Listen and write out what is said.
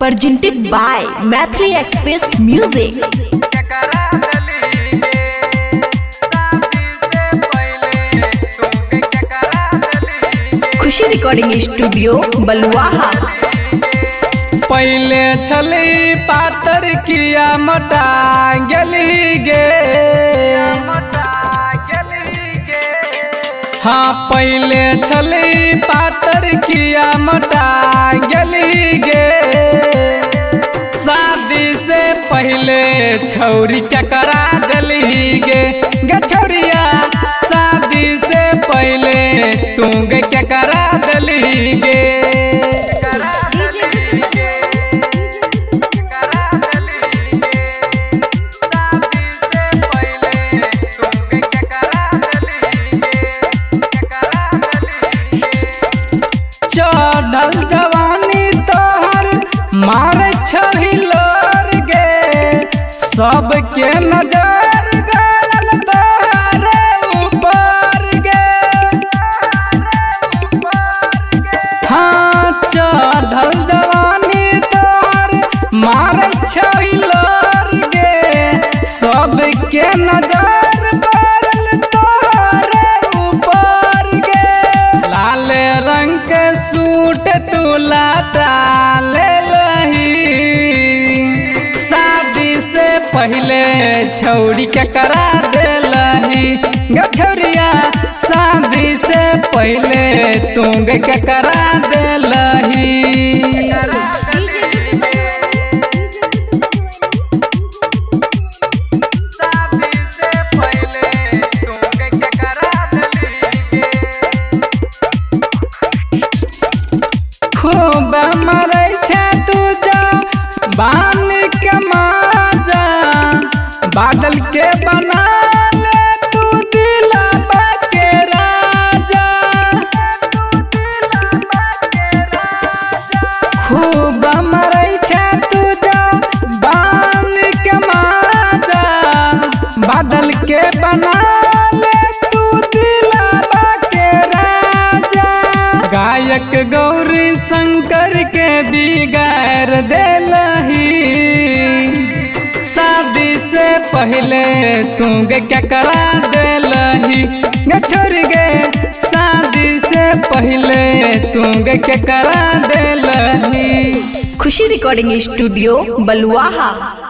presented by Mathli Express Music. Khushi recording studio Baluaha. पहले छली पातर किया मोटा गली गे, हाँ पहले छली पातर किया मोटा गली गे। शादी से पहले छौरी क्या करा दली गे, गे छौरिया शादी से पहले तू गे क्या करा दली गे। चढ़ल जवानी तोहर मारे छही लोर गे, सबके नजर गरल तोहरे ऊपर गे। हाँ चढ़ल जवानी तोहर मारे छही लोर गे, सबके नजर गरल तोहरे ऊपर गे। लाल रंग के सूट तुला डाले लही, शादी से पहले छौरी क्या करा दे लही गे छौरिया। शादी से पहले तू गे क्या करा दे लही। खूब मरै छे तू जा बान के माजा, बादल के बना ले तू दिलवा के राजा। खूब मरै छे तू जा बान के माजा, बादल के बना ले तू दिलवा के राजा। गायक गौरी शंकर के बिगाड़ देलही, शादी से पहले तू गे क्या करा देलही गे छोड़ गे। शादी से पहले तू गे क्या करा देलही। खुशी रिकॉर्डिंग स्टूडियो बलुआहा।